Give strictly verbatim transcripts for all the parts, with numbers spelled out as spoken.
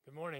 Good morning.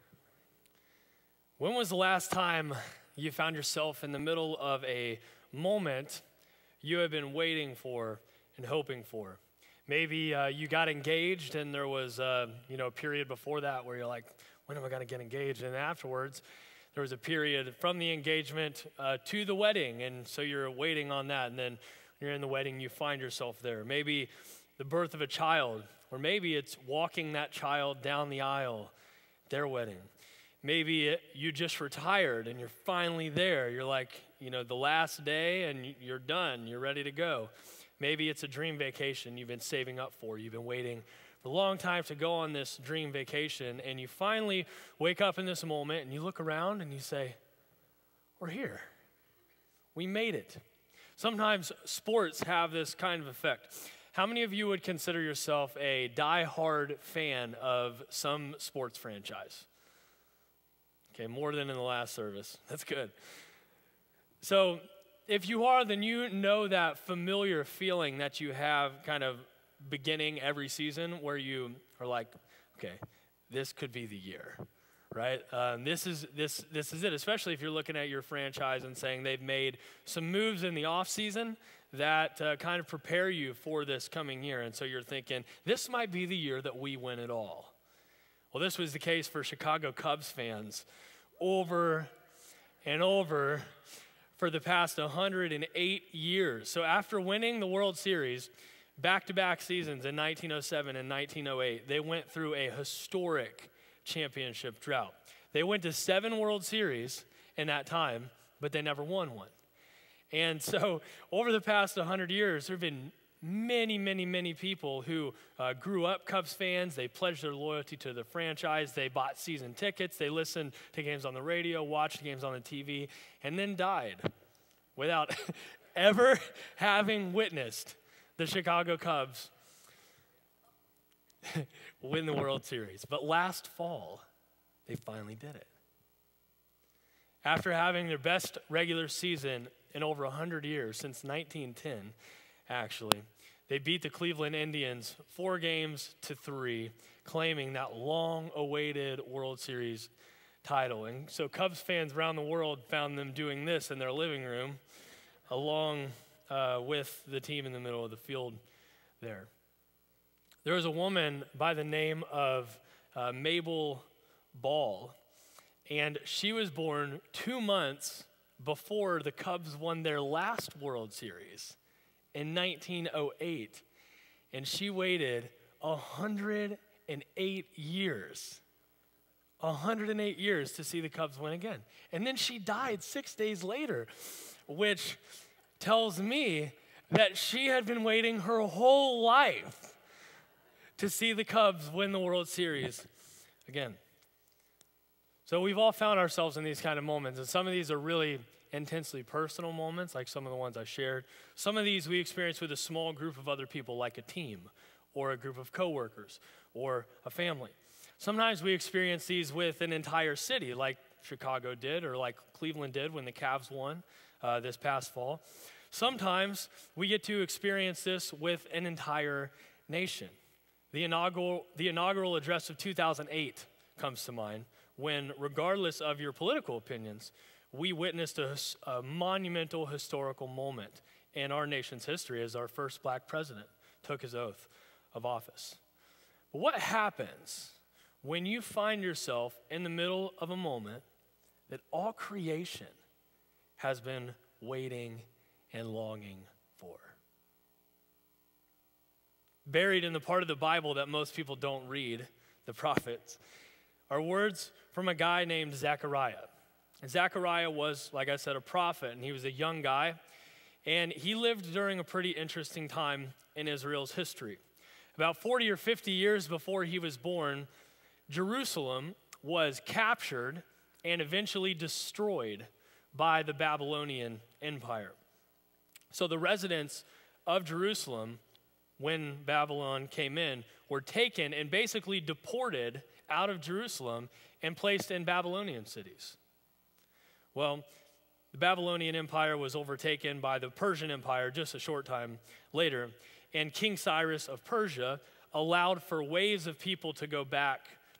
When was the last time you found yourself in the middle of a moment you have been waiting for and hoping for? Maybe uh, you got engaged and there was uh, you know, a period before that where you're like, when am I going to get engaged? And afterwards, there was a period from the engagement uh, to the wedding, and so you're waiting on that, and then when you're in the wedding, you find yourself there. Maybe the birth of a child, or maybe it's walking that child down the aisle, their wedding. Maybe it, you just retired and you're finally there. You're like, you know, the last day and you're done. You're ready to go. Maybe it's a dream vacation you've been saving up for. You've been waiting for a long time to go on this dream vacation, and you finally wake up in this moment and you look around and you say, we're here. We made it. Sometimes sports have this kind of effect. How many of you would consider yourself a die-hard fan of some sports franchise? Okay, more than in the last service. That's good. So if you are, then you know that familiar feeling that you have kind of beginning every season where you are like, okay, this could be the year, right? Um, this is this this is it, especially if you're looking at your franchise and saying they've made some moves in the offseason that uh, kind of prepare you for this coming year. And so you're thinking, this might be the year that we win it all. Well, this was the case for Chicago Cubs fans over and over for the past one hundred eight years. So after winning the World Series, back-to-back seasons in nineteen oh seven and nineteen oh eight, they went through a historic championship drought. They went to seven World Series in that time, but they never won one. And so over the past one hundred years, there have been many, many, many people who uh, grew up Cubs fans. They pledged their loyalty to the franchise. They bought season tickets. They listened to games on the radio, watched games on the T V, and then died without ever having witnessed the Chicago Cubs win the World Series. But last fall, they finally did it. After having their best regular season in over one hundred years, since nineteen ten, actually, they beat the Cleveland Indians four games to three, claiming that long-awaited World Series title. And so Cubs fans around the world found them doing this in their living room, along uh, with the team in the middle of the field there. There was a woman by the name of uh, Mabel Ball, and she was born two months before the Cubs won their last World Series in nineteen oh eight. And she waited one hundred eight years, one hundred eight years to see the Cubs win again. And then she died six days later, which tells me that she had been waiting her whole life to see the Cubs win the World Series again. So we've all found ourselves in these kind of moments, and some of these are really intensely personal moments, like some of the ones I shared. Some of these we experience with a small group of other people, like a team, or a group of coworkers, or a family. Sometimes we experience these with an entire city, like Chicago did, or like Cleveland did when the Cavs won uh, this past fall. Sometimes we get to experience this with an entire nation. The inaugural, the inaugural address of two thousand eight comes to mind, when, regardless of your political opinions, we witnessed a, a monumental historical moment in our nation's history as our first black president took his oath of office. But what happens when you find yourself in the middle of a moment that all creation has been waiting and longing for? Buried in the part of the Bible that most people don't read, the prophets, are words from a guy named Zechariah. And Zechariah was, like I said, a prophet, and he was a young guy, and he lived during a pretty interesting time in Israel's history. About forty or fifty years before he was born, Jerusalem was captured and eventually destroyed by the Babylonian Empire. So the residents of Jerusalem, when Babylon came in, were taken and basically deported out of Jerusalem and placed in Babylonian cities. Well, the Babylonian Empire was overtaken by the Persian Empire just a short time later, and King Cyrus of Persia allowed for waves of people to go back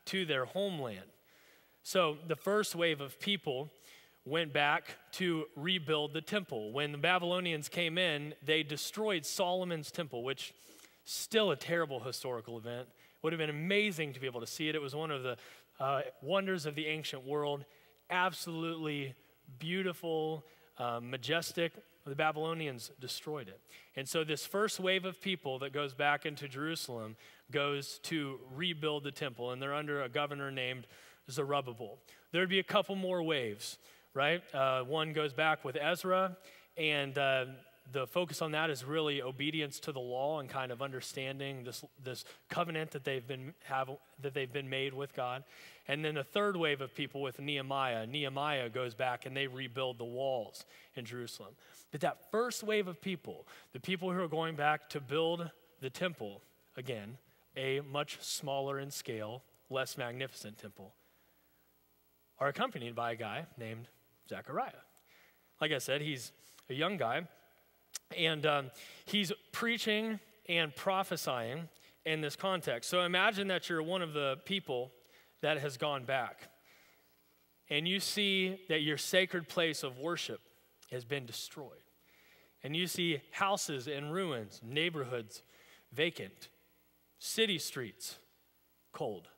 to their homeland. So the first wave of people went back to rebuild the temple. When the Babylonians came in, they destroyed Solomon's temple, which is still a terrible historical event. Would have been amazing to be able to see it. It was one of the uh, wonders of the ancient world. Absolutely beautiful, uh, majestic. The Babylonians destroyed it. And so this first wave of people that goes back into Jerusalem goes to rebuild the temple, and they're under a governor named Zerubbabel. There'd be a couple more waves, right? Uh, one goes back with Ezra, and uh, the focus on that is really obedience to the law and kind of understanding this this covenant that they've been have that they've been made with God. And then a third wave of people with Nehemiah. Nehemiah goes back and they rebuild the walls in Jerusalem. But that first wave of people, the people who are going back to build the temple, again, a much smaller in scale, less magnificent temple, are accompanied by a guy named Zechariah. Like I said, he's a young guy, and um, he's preaching and prophesying in this context. So imagine that you're one of the people that has gone back, and you see that your sacred place of worship has been destroyed, and you see houses in ruins, neighborhoods vacant, city streets cold.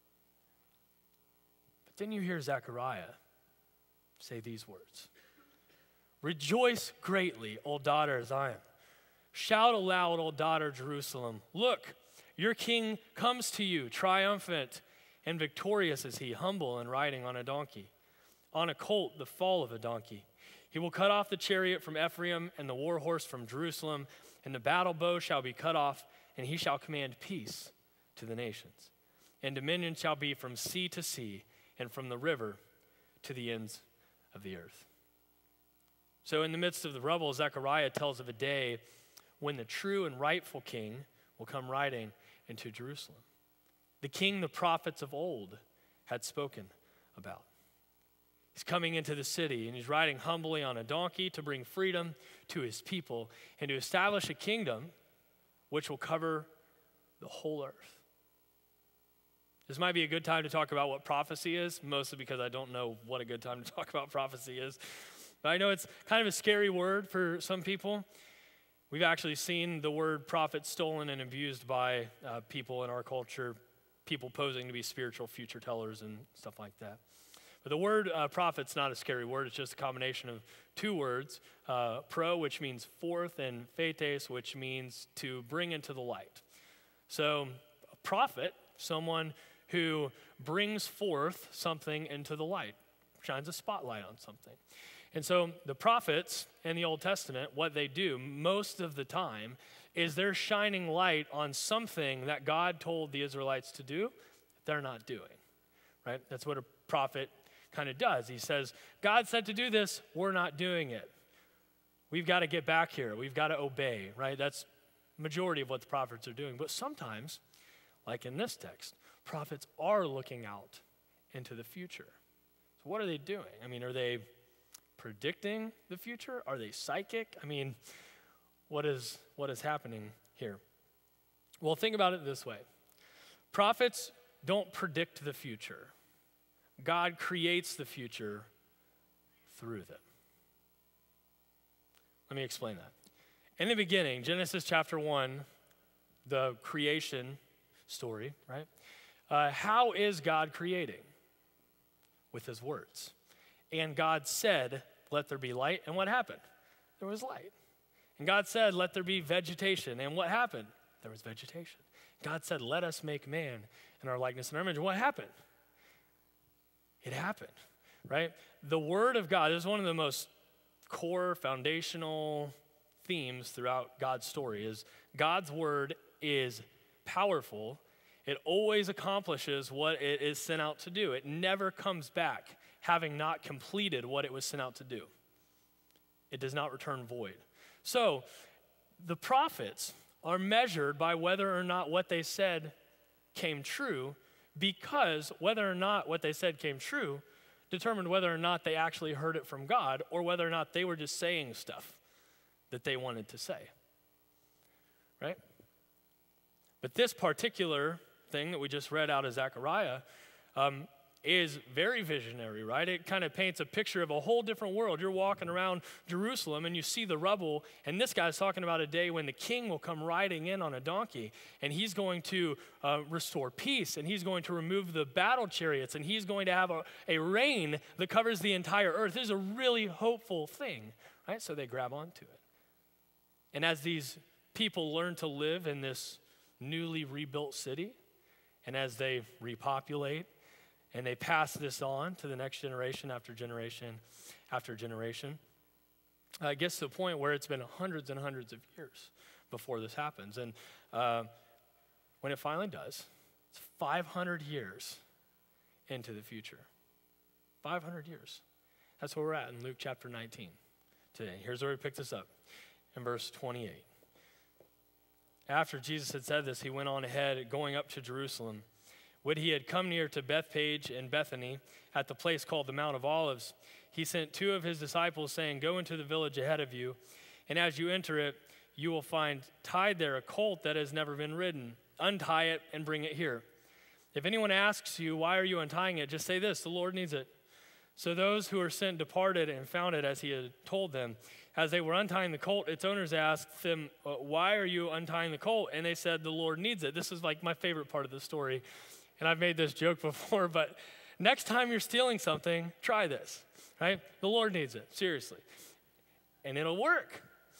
But then you hear Zechariah say these words: "Rejoice greatly, O daughter Zion. Shout aloud, O daughter Jerusalem. Look, your king comes to you, triumphant and victorious is he, humble and riding on a donkey, on a colt, the fall of a donkey. He will cut off the chariot from Ephraim and the war horse from Jerusalem, and the battle bow shall be cut off, and he shall command peace to the nations. And dominion shall be from sea to sea, and from the river to the ends of the earth." So in the midst of the rubble, Zechariah tells of a day when the true and rightful king will come riding into Jerusalem. The king the prophets of old had spoken about. He's coming into the city, and he's riding humbly on a donkey to bring freedom to his people and to establish a kingdom which will cover the whole earth. This might be a good time to talk about what prophecy is, mostly because I don't know what a good time to talk about prophecy is. But I know it's kind of a scary word for some people. We've actually seen the word prophet stolen and abused by uh, people in our culture, people posing to be spiritual future tellers and stuff like that. But the word uh, prophet's not a scary word. It's just a combination of two words, uh, pro, which means forth, and phates, which means to bring into the light. So a prophet, someone who brings forth something into the light, shines a spotlight on something. And so the prophets in the Old Testament, what they do most of the time is they're shining light on something that God told the Israelites to do that they're not doing, right? That's what a prophet kind of does. He says, God said to do this, we're not doing it. We've got to get back here. We've got to obey, right? That's majority of what the prophets are doing. But sometimes, like in this text, prophets are looking out into the future. So what are they doing? I mean, are they predicting the future? Are they psychic? I mean, what is what is happening here? Well, think about it this way. Prophets don't predict the future. God creates the future through them. Let me explain that. In the beginning, Genesis chapter one, the creation story, right? Uh, how is God creating? With his words. And God said, let there be light. And what happened? There was light. And God said, let there be vegetation. And what happened? There was vegetation. God said, let us make man in our likeness and our image. And what happened? It happened, right? The word of God is one of the most core foundational themes throughout God's story is God's word is powerful. It always accomplishes what it is sent out to do. It never comes back having not completed what it was sent out to do. It does not return void. So the prophets are measured by whether or not what they said came true, because whether or not what they said came true determined whether or not they actually heard it from God or whether or not they were just saying stuff that they wanted to say, right? But this particular thing that we just read out of Zechariah um, is very visionary, right? It kind of paints a picture of a whole different world. You're walking around Jerusalem and you see the rubble, and this guy's talking about a day when the king will come riding in on a donkey, and he's going to uh, restore peace, and he's going to remove the battle chariots, and he's going to have a, a reign that covers the entire earth. This is a really hopeful thing, right? So they grab onto it. And as these people learn to live in this newly rebuilt city, and as they repopulate, and they pass this on to the next generation after generation after generation. Uh, it gets to the point where it's been hundreds and hundreds of years before this happens. And uh, when it finally does, it's five hundred years into the future. five hundred years. That's where we're at in Luke chapter nineteen today. Here's where we pick this up in verse twenty-eight. After Jesus had said this, he went on ahead, going up to Jerusalem. When he had come near to Bethphage and Bethany, at the place called the Mount of Olives, he sent two of his disciples, saying, "Go into the village ahead of you, and as you enter it, you will find tied there a colt that has never been ridden. Untie it and bring it here. If anyone asks you, 'Why are you untying it?' just say this, 'The Lord needs it.'" So those who were sent departed and found it as he had told them. As they were untying the colt, its owners asked them, "Why are you untying the colt?" And they said, "The Lord needs it." This is like my favorite part of the story. And I've made this joke before, but next time you're stealing something, try this, right? The Lord needs it, seriously. And it'll work.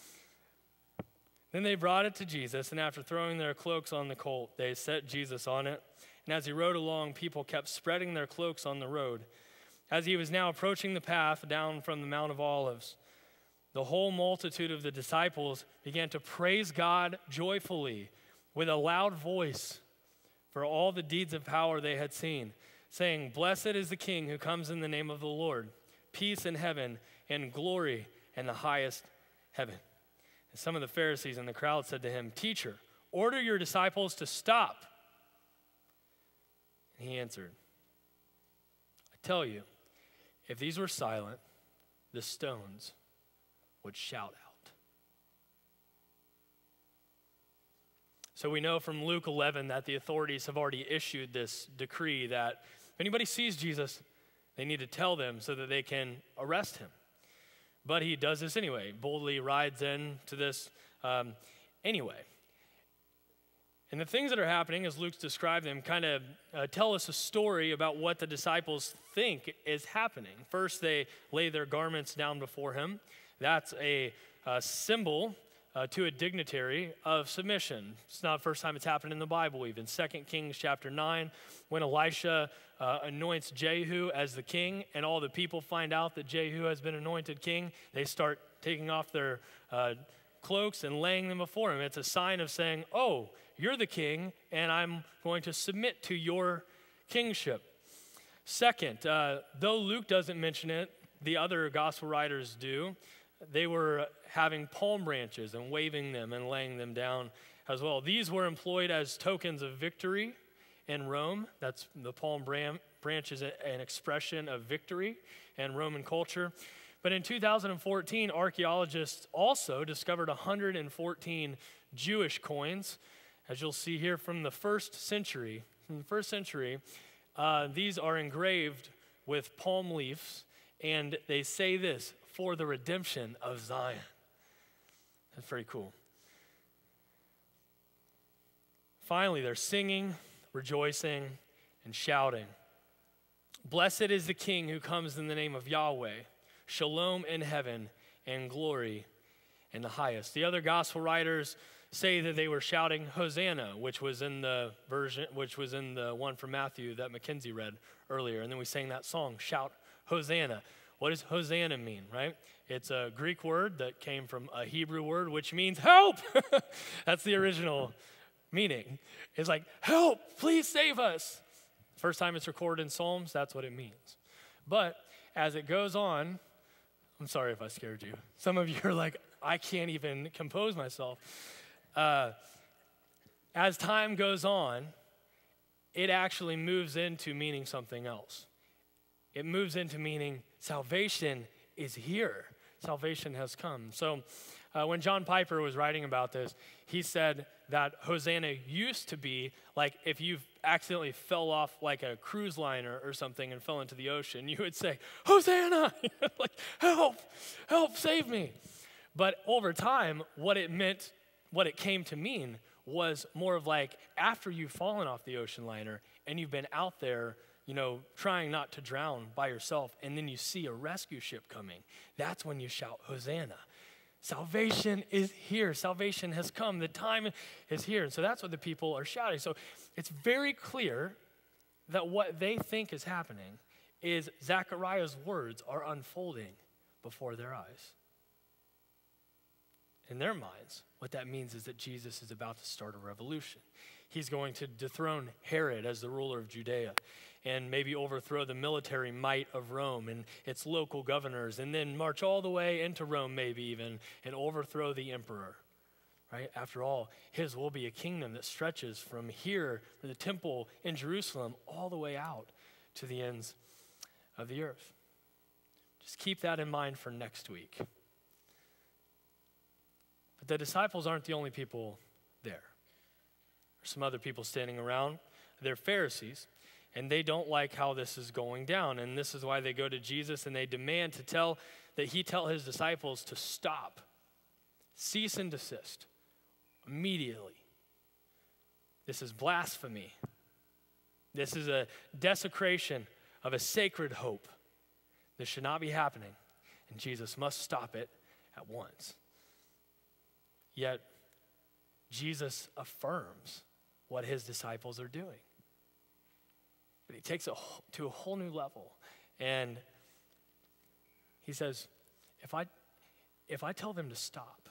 Then they brought it to Jesus, and after throwing their cloaks on the colt, they set Jesus on it. And as he rode along, people kept spreading their cloaks on the road. As he was now approaching the path down from the Mount of Olives, the whole multitude of the disciples began to praise God joyfully with a loud voice for all the deeds of power they had seen, saying, "Blessed is the King who comes in the name of the Lord, peace in heaven and glory in the highest heaven." And some of the Pharisees in the crowd said to him, "Teacher, order your disciples to stop." And he answered, "I tell you, if these were silent, the stones would shout out." So we know from Luke eleven that the authorities have already issued this decree that if anybody sees Jesus, they need to tell them so that they can arrest him. But he does this anyway, boldly rides in to this um, anyway. And the things that are happening, as Luke's described them, kind of uh, tell us a story about what the disciples think is happening. First, they lay their garments down before him. That's a, a symbol Uh, to a dignitary of submission. It's not the first time it's happened in the Bible even. Second Kings chapter nine, when Elisha uh, anoints Jehu as the king, and all the people find out that Jehu has been anointed king, they start taking off their uh, cloaks and laying them before him. It's a sign of saying, "Oh, you're the king, and I'm going to submit to your kingship." Second, uh, though Luke doesn't mention it, the other gospel writers do. They were having palm branches and waving them and laying them down as well. These were employed as tokens of victory in Rome. That's the palm branch is an expression of victory in Roman culture. But in two thousand fourteen, archaeologists also discovered one hundred fourteen Jewish coins, as you'll see here from the first century. From the first century, uh, these are engraved with palm leaves, and they say this: "For the redemption of Zion." That's pretty cool. Finally, they're singing, rejoicing, and shouting. "Blessed is the King who comes in the name of Yahweh. Shalom in heaven and glory in the highest." The other gospel writers say that they were shouting Hosanna, which was in the version, which was in the one from Matthew that Mackenzie read earlier. And then we sang that song, "Shout Hosanna." What does Hosanna mean, right? It's a Greek word that came from a Hebrew word, which means help. That's the original meaning. It's like, help, please save us. First time it's recorded in Psalms, that's what it means. But as it goes on, I'm sorry if I scared you. Some of you are like, I can't even compose myself. Uh, as time goes on, it actually moves into meaning something else. It moves into meaning salvation is here. Salvation has come. So uh, when John Piper was writing about this, he said that Hosanna used to be like if you've accidentally fell off like a cruise liner or something and fell into the ocean, you would say, Hosanna, like, help, help, save me. But over time, what it meant, what it came to mean was more of like after you've fallen off the ocean liner and you've been out there, you know, trying not to drown by yourself, and then you see a rescue ship coming, that's when you shout, Hosanna. Salvation is here. Salvation has come. The time is here. And so that's what the people are shouting. So it's very clear that what they think is happening is Zechariah's words are unfolding before their eyes. In their minds, what that means is that Jesus is about to start a revolution. He's going to dethrone Herod as the ruler of Judea and maybe overthrow the military might of Rome and its local governors, and then march all the way into Rome maybe even and overthrow the emperor, right? After all, his will be a kingdom that stretches from here, from the temple in Jerusalem, all the way out to the ends of the earth. Just keep that in mind for next week. But the disciples aren't the only people there. There's some other people standing around. They're Pharisees, and they don't like how this is going down. And this is why they go to Jesus and they demand to tell that he tell his disciples to stop, cease and desist immediately. This is blasphemy. This is a desecration of a sacred hope. This should not be happening, and Jesus must stop it at once. Yet, Jesus affirms what his disciples are doing. But he takes it to a whole new level. And he says, if I, if I tell them to stop,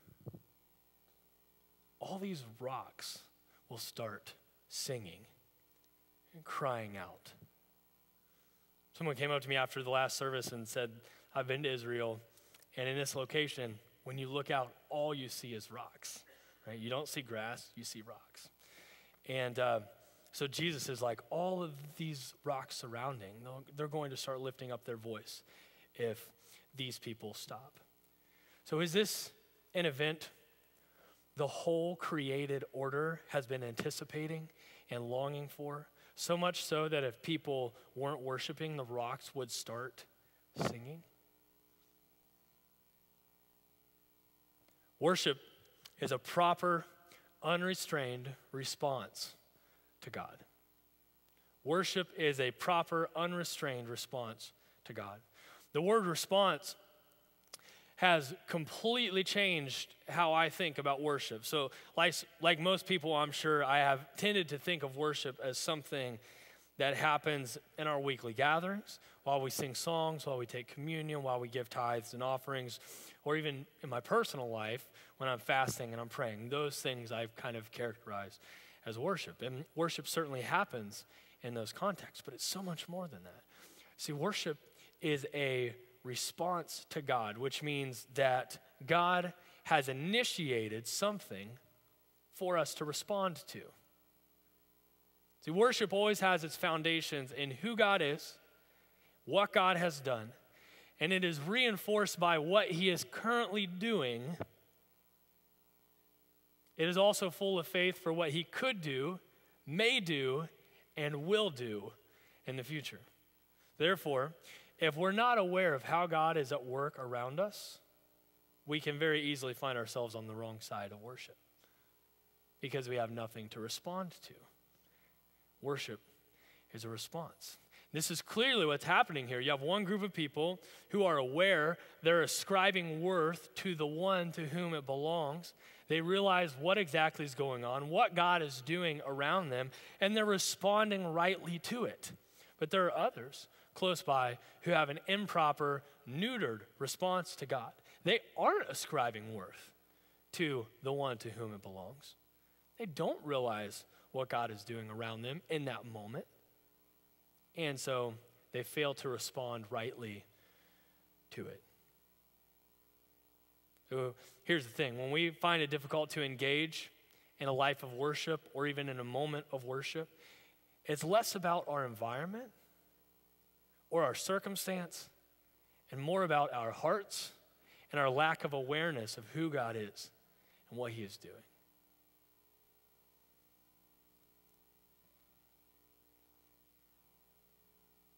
all these rocks will start singing and crying out. Someone came up to me after the last service and said, I've been to Israel, and in this location, when you look out, all you see is rocks, right? You don't see grass, you see rocks. And uh, so Jesus is like, all of these rocks surrounding, they're going to start lifting up their voice if these people stop. So is this an event the whole created order has been anticipating and longing for? So much so that if people weren't worshiping, the rocks would start singing? Worship is a proper, unrestrained response to God. Worship is a proper, unrestrained response to God. The word response has completely changed how I think about worship. So like, like most people, I'm sure, I have tended to think of worship as something that happens in our weekly gatherings, while we sing songs, while we take communion, while we give tithes and offerings, or even in my personal life when I'm fasting and I'm praying. Those things I've kind of characterized as worship. And worship certainly happens in those contexts, but it's so much more than that. See, worship is a response to God, which means that God has initiated something for us to respond to. See, worship always has its foundations in who God is, what God has done, and it is reinforced by what he is currently doing. It is also full of faith for what he could do, may do, and will do in the future. Therefore, if we're not aware of how God is at work around us, we can very easily find ourselves on the wrong side of worship because we have nothing to respond to. Worship is a response. This is clearly what's happening here. You have one group of people who are aware they're ascribing worth to the one to whom it belongs. They realize what exactly is going on, what God is doing around them, and they're responding rightly to it. But there are others close by who have an improper, neutered response to God. They aren't ascribing worth to the one to whom it belongs. They don't realize what God is doing around them in that moment. And so they fail to respond rightly to it. So here's the thing. When we find it difficult to engage in a life of worship or even in a moment of worship, it's less about our environment or our circumstance and more about our hearts and our lack of awareness of who God is and what he is doing.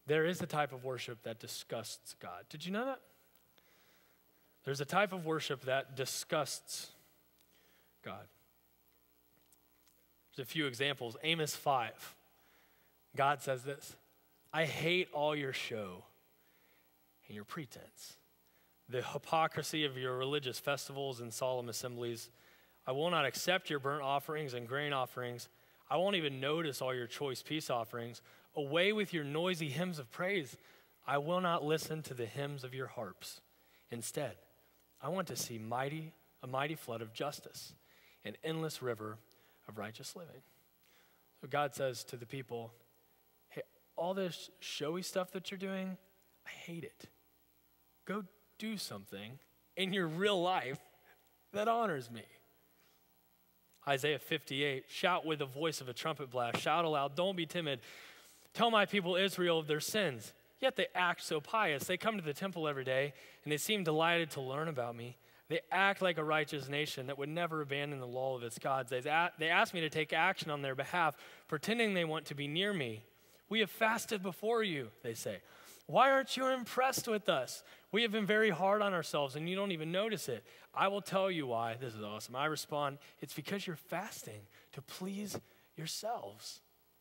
there is a type of worship that disgusts God. Did you know that? There's a type of worship that disgusts God. There's a few examples. Amos five. God says this, I hate all your show and your pretense, the hypocrisy of your religious festivals and solemn assemblies. I will not accept your burnt offerings and grain offerings. I won't even notice all your choice peace offerings. Away with your noisy hymns of praise. I will not listen to the hymns of your harps. Instead, I want to see mighty, a mighty flood of justice, an endless river of righteous living. So God says to the people, hey, all this showy stuff that you're doing, I hate it. Go do something in your real life that honors me. Isaiah fifty-eight, shout with the voice of a trumpet blast. Shout aloud, don't be timid. Tell my people Israel of their sins. Yet they act so pious. They come to the temple every day, and they seem delighted to learn about me. They act like a righteous nation that would never abandon the law of its gods. They ask me to take action on their behalf, pretending they want to be near me. We have fasted before you, they say. Why aren't you impressed with us? We have been very hard on ourselves, and you don't even notice it. I will tell you why. This is awesome. I respond, it's because you're fasting to please yourselves.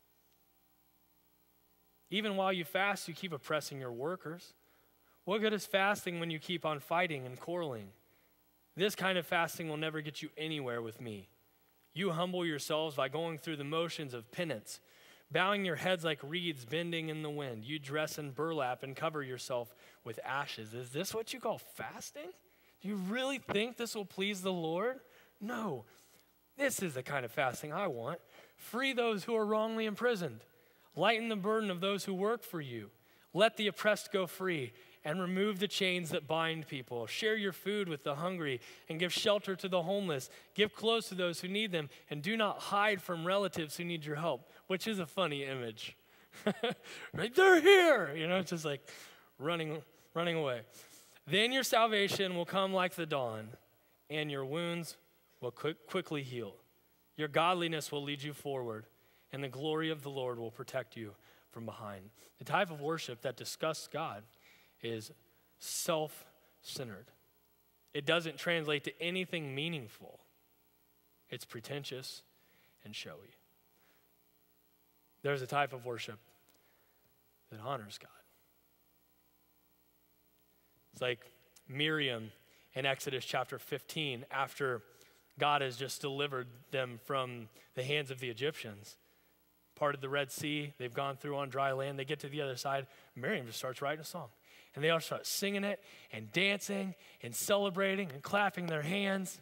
Even while you fast, you keep oppressing your workers. What good is fasting when you keep on fighting and quarreling? This kind of fasting will never get you anywhere with me. You humble yourselves by going through the motions of penance, bowing your heads like reeds bending in the wind. You dress in burlap and cover yourself with ashes. Is this what you call fasting? Do you really think this will please the Lord? No. This is the kind of fasting I want. Free those who are wrongly imprisoned. Lighten the burden of those who work for you. Let the oppressed go free and remove the chains that bind people. Share your food with the hungry and give shelter to the homeless. Give clothes to those who need them and do not hide from relatives who need your help, which is a funny image. Right, they're here. You know, it's just like running, running away. Then your salvation will come like the dawn and your wounds will quick, quickly heal. Your godliness will lead you forward and the glory of the Lord will protect you from behind. The type of worship that disgusts God is self-centered. It doesn't translate to anything meaningful. It's pretentious and showy. There's a type of worship that honors God. It's like Miriam in Exodus chapter fifteen, after God has just delivered them from the hands of the Egyptians. Parted the Red Sea, they've gone through on dry land, they get to the other side, Miriam just starts writing a song. And they all start singing it and dancing and celebrating and clapping their hands.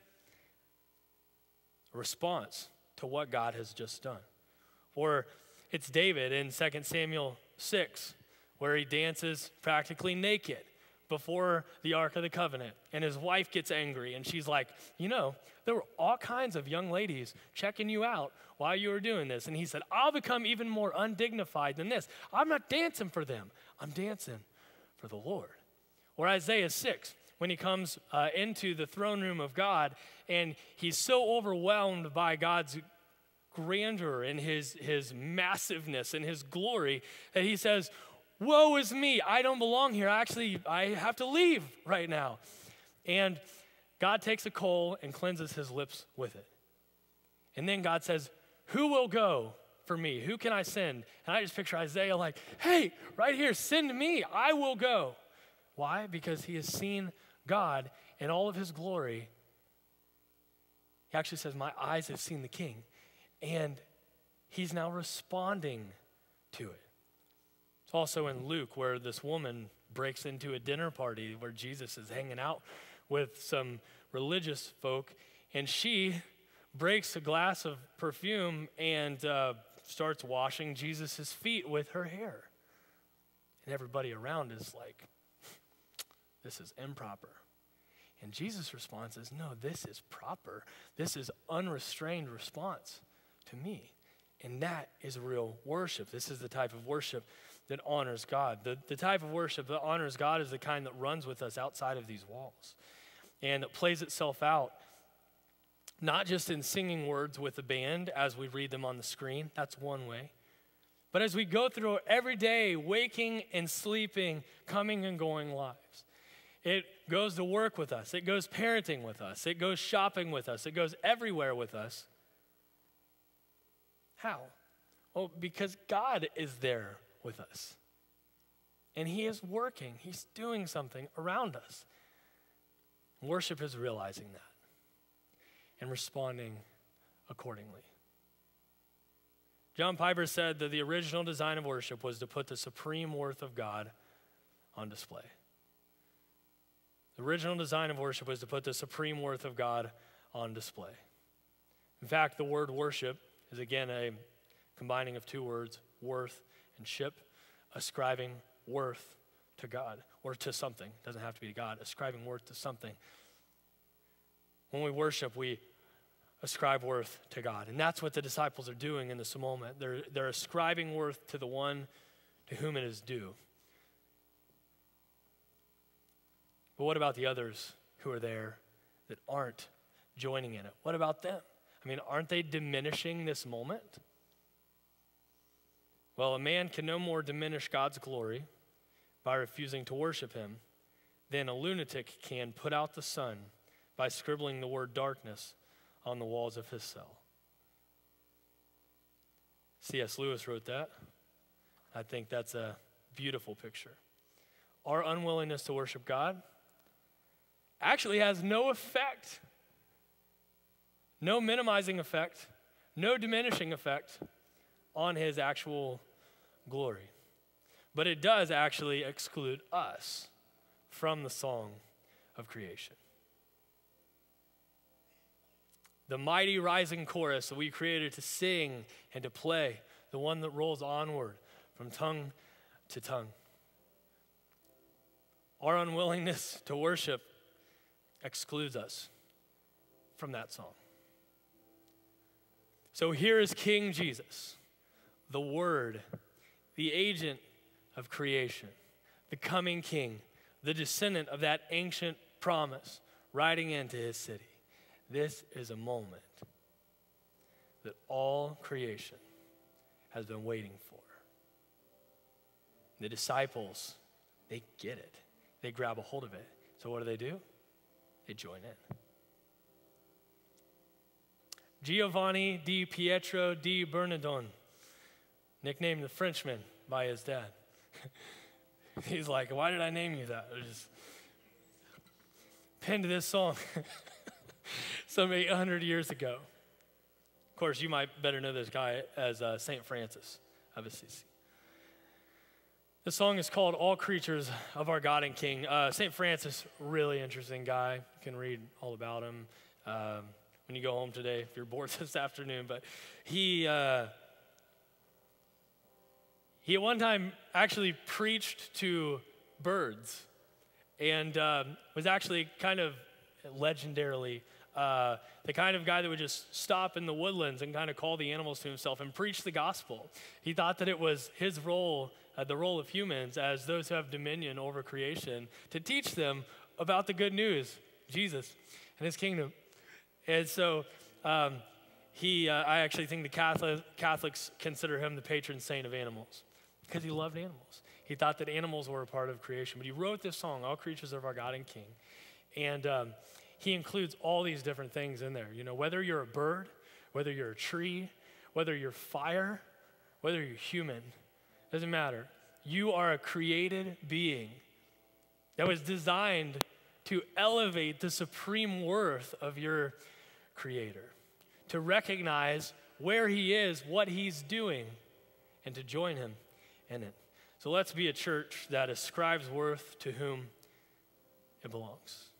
A response to what God has just done. Or it's David in Second Samuel six, where he dances practically naked before the Ark of the Covenant. And his wife gets angry and she's like, you know, there were all kinds of young ladies checking you out while you were doing this. And he said, I'll become even more undignified than this. I'm not dancing for them. I'm dancing for the Lord. Or Isaiah six, when he comes uh, into the throne room of God and he's so overwhelmed by God's grandeur and his, his massiveness and his glory that he says, woe is me, I don't belong here. Actually, I have to leave right now. And God takes a coal and cleanses his lips with it. And then God says, who will go for me? Who can I send? And I just picture Isaiah like, hey, right here, send me. I will go. Why? Because he has seen God in all of his glory. He actually says, my eyes have seen the King. And he's now responding to it. It's also in Luke where this woman breaks into a dinner party where Jesus is hanging out with some religious folk, and she breaks a glass of perfume and uh, starts washing Jesus' feet with her hair. And everybody around is like, this is improper. And Jesus' response is, no, this is proper. This is unrestrained response to me. And that is real worship. This is the type of worship that honors God. The, the type of worship that honors God is the kind that runs with us outside of these walls. And it plays itself out not just in singing words with a band as we read them on the screen. That's one way. but as we go through every day, waking and sleeping, coming and going lives. It goes to work with us. It goes parenting with us. It goes shopping with us. It goes everywhere with us. How? Well, because God is there with us. And he is working. He's doing something around us. Worship is realizing that and responding accordingly. John Piper said that the original design of worship was to put the supreme worth of God on display. The original design of worship was to put the supreme worth of God on display. In fact, the word worship is again a combining of two words, worth and ship, ascribing worth to God or to something. It doesn't have to be to God, ascribing worth to something. When we worship, we ascribe worth to God. And that's what the disciples are doing in this moment. They're, they're ascribing worth to the one to whom it is due. But what about the others who are there that aren't joining in it? What about them? I mean, aren't they diminishing this moment? Well, a man can no more diminish God's glory by refusing to worship him than a lunatic can put out the sun by scribbling the word darkness on the walls of his cell. C S Lewis wrote that. I think that's a beautiful picture. Our unwillingness to worship God actually has no effect, no minimizing effect, no diminishing effect on his actual glory. But it does actually exclude us from the song of creation. The mighty rising chorus that we created to sing and to play, the one that rolls onward from tongue to tongue. Our unwillingness to worship excludes us from that song. So here is King Jesus, the Word, the agent of creation, the coming King, the descendant of that ancient promise, riding into his city. This is a moment that all creation has been waiting for. The disciples, they get it. They grab a hold of it. So what do they do? They join in. Giovanni di Pietro di Bernardone, nicknamed the Frenchman by his dad. He's like, why did I name you that? I just penned this song some eight hundred years ago. Of course, you might better know this guy as uh, Saint Francis of Assisi. The song is called All Creatures of Our God and King. Uh, Saint Francis, really interesting guy. You can read all about him um, when you go home today if you're bored this afternoon. But he, uh, he at one time actually preached to birds and uh, was actually kind of legendarily uh, the kind of guy that would just stop in the woodlands and kind of call the animals to himself and preach the gospel. He thought that it was his role, uh, the role of humans as those who have dominion over creation, to teach them about the good news, Jesus and his kingdom. And so um, he, uh, I actually think the Catholic, Catholics consider him the patron saint of animals because he loved animals. He thought that animals were a part of creation. But he wrote this song, All Creatures of Our God and King. And um, he includes all these different things in there. You know, whether you're a bird, whether you're a tree, whether you're fire, whether you're human, doesn't matter. You are a created being that was designed to elevate the supreme worth of your Creator, to recognize where he is, what he's doing, and to join him in it. So let's be a church that ascribes worth to whom it belongs.